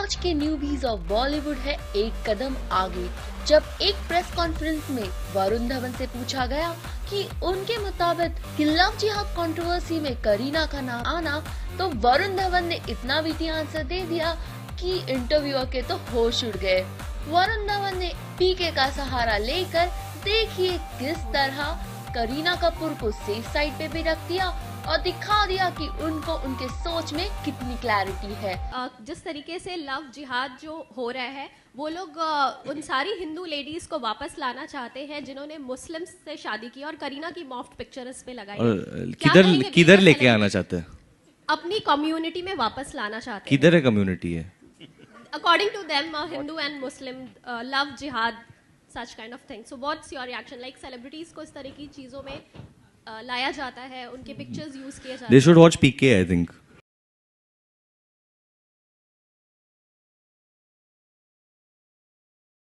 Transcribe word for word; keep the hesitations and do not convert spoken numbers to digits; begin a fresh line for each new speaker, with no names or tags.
आज के newbies of Bollywood है एक कदम आगे। जब एक प्रेस कॉन्फ्रेंस में वरुण धवन से पूछा गया कि उनके मुताबिक कि लव जिहाद कंट्रोवर्सी में करीना का नाम आना, तो वरुण धवन ने इतना वीटी आंसर दे दिया कि इंटरव्यूअर के तो होश उड़ गए। वरुण धवन ने पीके का सहारा लेकर देखिए किस तरह करीना कपूर को सेफ साइड पे भी रख दिया और दिखा दिया कि उनको उनके सोच में कितनी क्लैरिटी है।
जिस तरीके से लव जिहाद जो हो रहा है, वो लोग उन सारी हिंदू लेडीज को वापस लाना चाहते हैं जिन्होंने मुस्लिम्स से शादी की, और करीना की मॉफ्ट पिक्चर इस पे लगाई।
किधर किधर लेके आना चाहते हैं?
अपनी कम्युनिटी में वापस लाना चाहते हैं।
किधर है कम्युनिटी है?
According to them Hindu and Muslim, love jihad, such kind of thing. So what's your reaction? Like celebrities को इस तरह की चीजों में uh, लाया जाता है, उनके पिक्चर्स यूज किए जाते हैं।
They should watch P K, I think.